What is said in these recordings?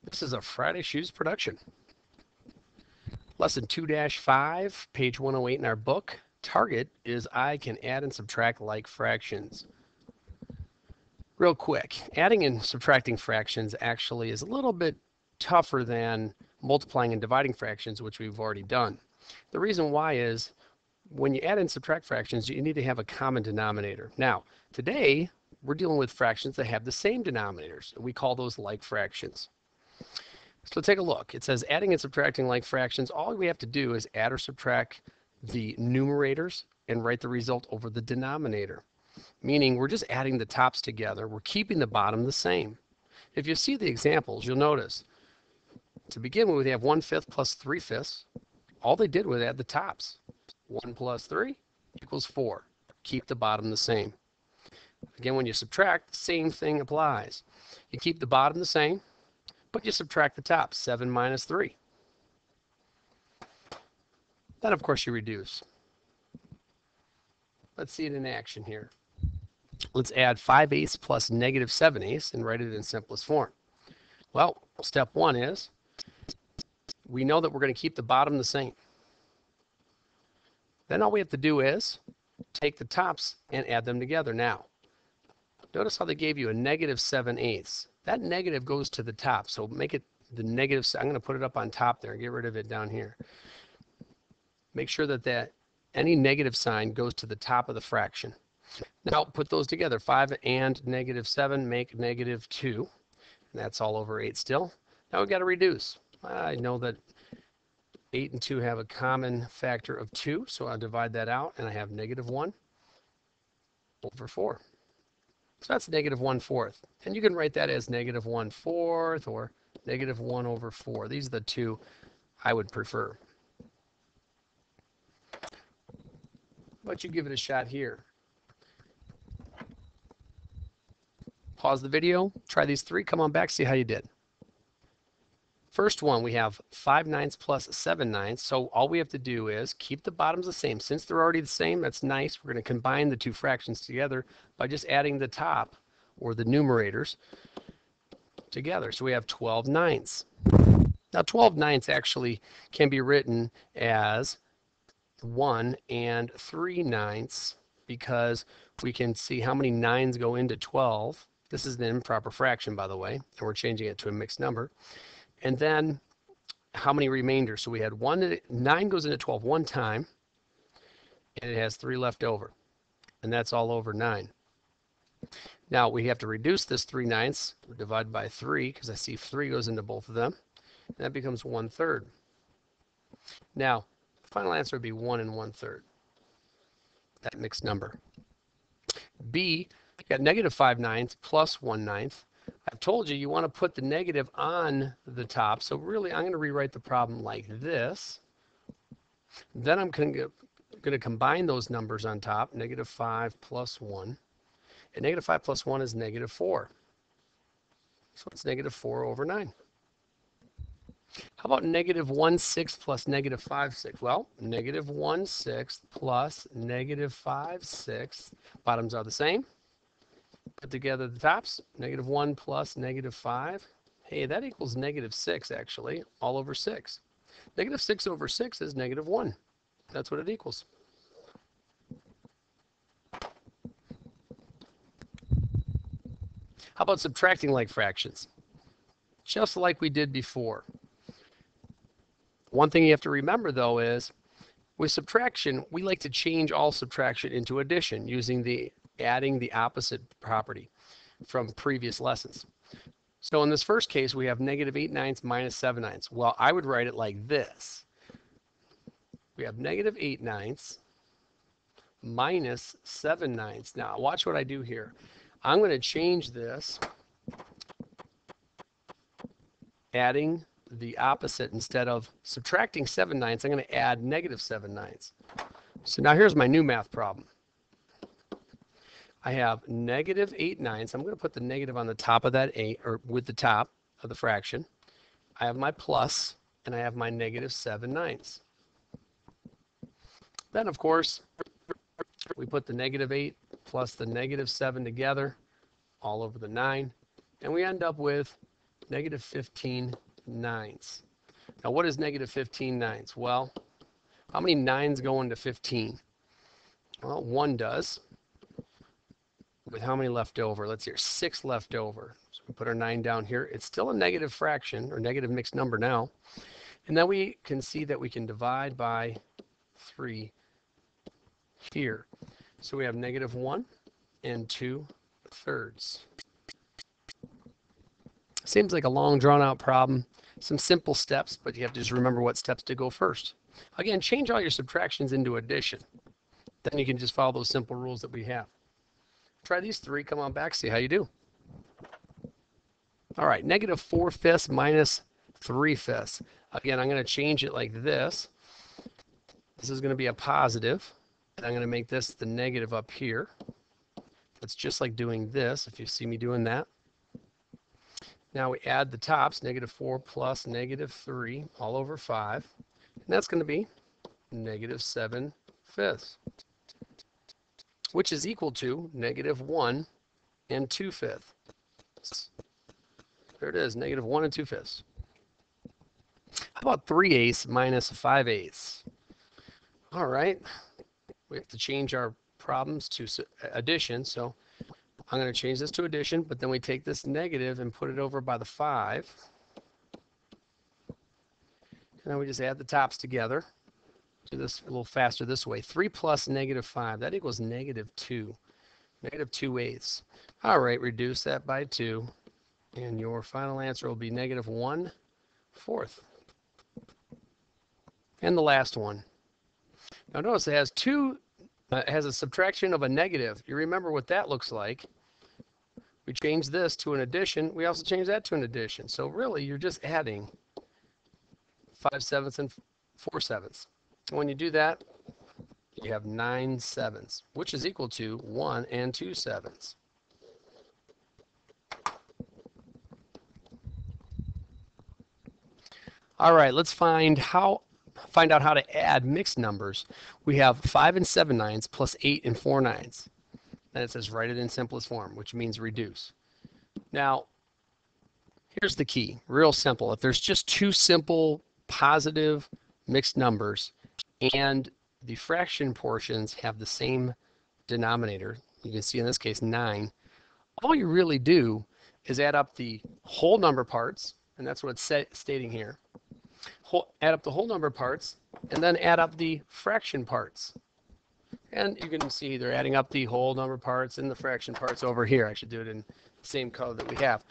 This is a Friday Shoes production. Lesson 2-5, page 108 in our book. Target is I can add and subtract like fractions. Real quick, adding and subtracting fractions actually is a little bit tougher than multiplying and dividing fractions, which we've already done. The reason why is when you add and subtract fractions, you need to have a common denominator. Now, today, we're dealing with fractions that have the same denominators. We call those like fractions. So take a look. It says adding and subtracting like fractions. All we have to do is add or subtract the numerators and write the result over the denominator. Meaning we're just adding the tops together. We're keeping the bottom the same. If you see the examples, you'll notice to begin with, we have 1/5 plus 3/5. All they did was add the tops. 1 plus 3 equals 4. Keep the bottom the same. Again, when you subtract, the same thing applies. You keep the bottom the same, but you subtract the top. 7 minus 3. Then, of course, you reduce. Let's see it in action here. Let's add 5/8 plus -7/8 and write it in simplest form. Well, step one is we know that we're going to keep the bottom the same. Then all we have to do is take the tops and add them together. Now, notice how they gave you a -7/8. That negative goes to the top, so make it the negative. I'm going to put it up on top there and get rid of it down here. Make sure that any negative sign goes to the top of the fraction. Now put those together. 5 and -7 make -2. And that's all over 8 still. Now we've got to reduce. I know that 8 and 2 have a common factor of 2, so I'll divide that out, and I have -1 over 4. So that's -1/4. And you can write that as -1/4 or -1 over 4. These are the two I would prefer. But you give it a shot here. Pause the video, try these three, come on back, see how you did. First one, we have 5/9 plus 7/9. So all we have to do is keep the bottoms the same. Since they're already the same, that's nice. We're going to combine the two fractions together by just adding the top or the numerators together. So we have 12/9. Now 12/9 actually can be written as 1 and 3/9 because we can see how many 9s go into 12. This is an improper fraction, by the way, and we're changing it to a mixed number. And then how many remainders? So we had 9 goes into 12 one time, and it has 3 left over. And that's all over 9. Now we have to reduce this 3/9. We divide by 3 because I see 3 goes into both of them. And that becomes 1/3. Now, the final answer would be 1 and 1/3. That mixed number. B, you got -5/9 plus 1/9. I've told you you want to put the negative on the top. So really, I'm going to rewrite the problem like this. Then I'm going to combine those numbers on top. -5 plus 1. And -5 plus 1 is -4. So it's -4 over 9. How about -1/6 plus -5/6? Well, -1/6 plus -5/6. Bottoms are the same. Put together the tops. -1 plus -5. Hey, that equals -6 actually, all over 6. -6 over 6 is -1. That's what it equals. How about subtracting like fractions? Just like we did before. One thing you have to remember though is with subtraction, we like to change all subtraction into addition using the adding the opposite property from previous lessons. So in this first case, we have -8/9 minus 7/9. Well, I would write it like this. We have -8/9 minus 7/9. Now watch what I do here. I'm going to change this, adding the opposite. Instead of subtracting 7/9, I'm going to add -7/9. So now here's my new math problem. I have -8/9. I'm going to put the negative on the top of that 8, or with the top of the fraction. I have my plus, and I have my -7/9. Then, of course, we put the -8 plus the -7 together, all over the 9, and we end up with negative 15 ninths. Now what is negative 15 ninths? Well, how many nines go into 15? Well, 1 does. With how many left over? Let's see here, 6 left over. So we put our 9 down here. It's still a negative fraction or negative mixed number now. And then we can see that we can divide by 3 here. So we have negative 1 and 2/3. Seems like a long drawn out problem. Some simple steps, but you have to just remember what steps to go first. Again, change all your subtractions into addition. Then you can just follow those simple rules that we have. Try these 3, come on back, see how you do. All right, negative 4/5 minus 3/5. Again, I'm going to change it like this. This is going to be a positive, and I'm going to make this the negative up here. It's just like doing this, if you see me doing that. Now we add the tops, negative 4 plus negative 3 all over 5, and that's going to be negative 7/5, which is equal to negative 1 and 2/5. There it is, negative 1 and 2/5. How about 3/8 minus 5/8? All right, we have to change our problems to addition, so I'm going to change this to addition, but then we take this negative and put it over by the 5. And then we just add the tops together. Do this a little faster this way. 3 plus negative 5, that equals negative 2. Negative 2/8. All right, reduce that by 2, and your final answer will be negative 1/4. And the last one. Now notice it has has a subtraction of a negative. You remember what that looks like. We change this to an addition. We also change that to an addition. So really, you're just adding 5/7 and 4/7. When you do that, you have 9/7, which is equal to 1 and 2/7. All right, let's find out how to add mixed numbers. We have 5 and 7/9 plus 8 and 4/9. Then it says write it in simplest form, which means reduce. Now, here's the key, real simple. If there's just 2 simple positive mixed numbers and the fraction portions have the same denominator, you can see in this case 9, all you really do is add up the whole number parts, and that's what it's stating here. Add up the whole number parts, and then add up the fraction parts. And you can see they're adding up the whole number parts and the fraction parts over here. I should do it in the same color that we have.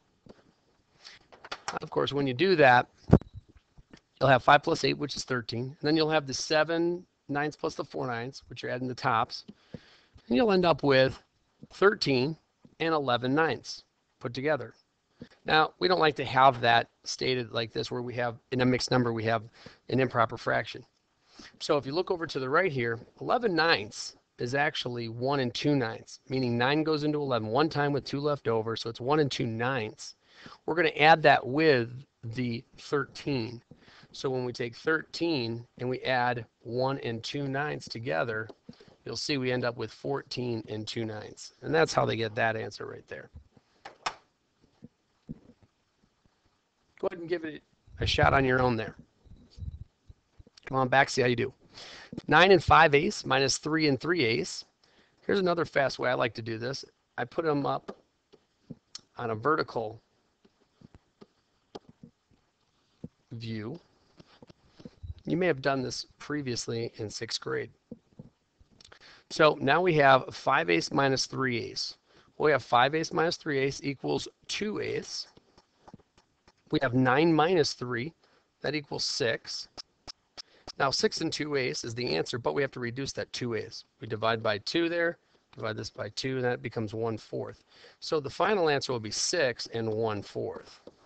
Of course, when you do that, you'll have 5 plus 8, which is 13. And then you'll have the 7/9 plus the 4/9, which are adding the tops. And you'll end up with 13 and 11/9 put together. Now, we don't like to have that stated like this, where we have, in a mixed number, we have an improper fraction. So if you look over to the right here, 11/9 is actually 1 and 2/9, meaning 9 goes into 11 one time with 2 left over, so it's 1 and 2/9. We're going to add that with the 13. So when we take 13 and we add 1 and 2/9 together, you'll see we end up with 14 and 2/9. And that's how they get that answer right there. Go ahead and give it a shot on your own there. Come on back, see how you do. 9 and 5/8 minus 3 and 3/8. Here's another fast way I like to do this. I put them up on a vertical view. You may have done this previously in 6th grade. So now we have 5/8 minus 3/8. We have 5/8 minus 3/8 equals 2/8. We have 9 minus 3, that equals 6. Now 6 and 2/8 is the answer, but we have to reduce that 2/8. We divide by 2 there, divide this by 2, and that becomes 1/4. So the final answer will be 6 and 1/4.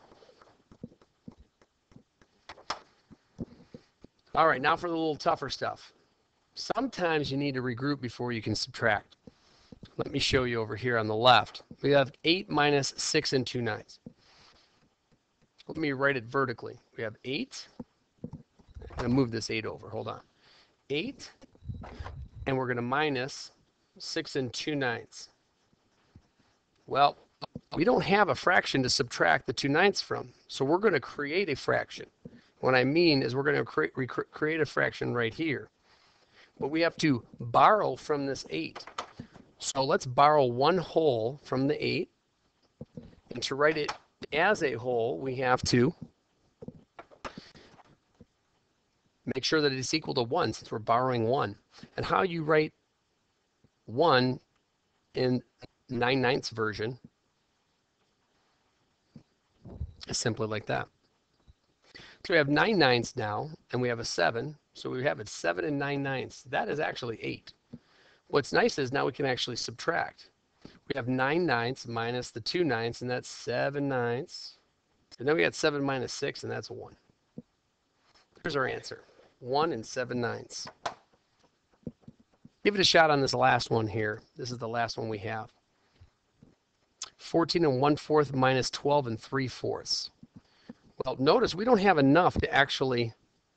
All right, now for the little tougher stuff. Sometimes you need to regroup before you can subtract. Let me show you over here on the left. We have 8 minus 6 and 2/9. Let me write it vertically. We have 8. I'm going to move this 8 over. Hold on. 8. And we're going to minus 6 and 2/9. Well, we don't have a fraction to subtract the 2/9 from, so we're going to create a fraction. What I mean is we're going to create a fraction right here. But we have to borrow from this 8. So let's borrow 1 whole from the 8. And to write it as a whole, we have to make sure that it's equal to 1 since we're borrowing 1. And how you write 1 in 9/9 version is simply like that. So we have 9/9 now, and we have a 7. So we have it 7 and 9/9. That is actually 8. What's nice is now we can actually subtract. We have 9/9 minus the 2/9, and that's 7/9. And then we got 7 minus 6, and that's 1. Here's our answer, 1 and 7/9. Give it a shot on this last one here. This is the last one we have. 14 and 1/4 minus 12 and 3/4. Well, notice we don't have enough to actually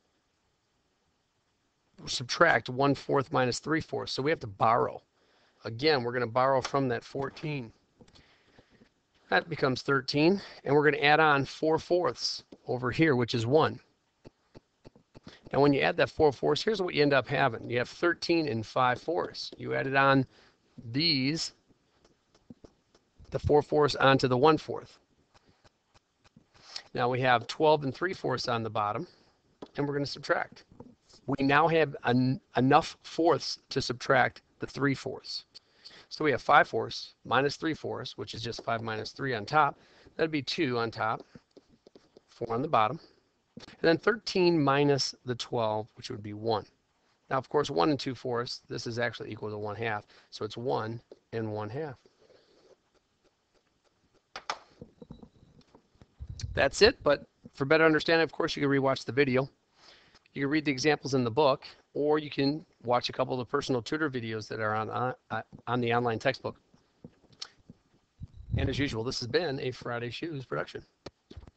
subtract 1/4 minus 3/4, so we have to borrow. Again, we're going to borrow from that 14. That becomes 13, and we're going to add on 4/4 over here, which is 1. Now, when you add that 4/4, here's what you end up having. You have 13 and 5/4. You added on these, the 4/4 onto the 1/4. Now we have 12 and 3/4 on the bottom, and we're going to subtract. We now have enough fourths to subtract the 3/4. So we have 5/4 minus 3/4, which is just 5 minus 3 on top. That'd be 2 on top, 4 on the bottom. And then 13 minus the 12, which would be 1. Now, of course, 1 and 2/4, this is actually equal to 1/2. So it's 1 and 1/2. That's it, but for better understanding, of course, you can rewatch the video. You can read the examples in the book, or you can watch a couple of the personal tutor videos that are on the online textbook. And as usual, this has been a Friday Shoes production.